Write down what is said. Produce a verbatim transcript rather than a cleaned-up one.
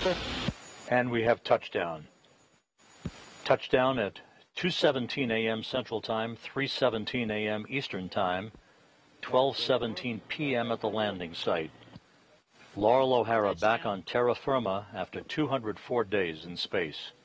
And we have touchdown. Touchdown at two seventeen a m Central Time, three seventeen a m Eastern Time, twelve seventeen p m at the landing site. Laurel O'Hara back on terra firma after two hundred four days in space.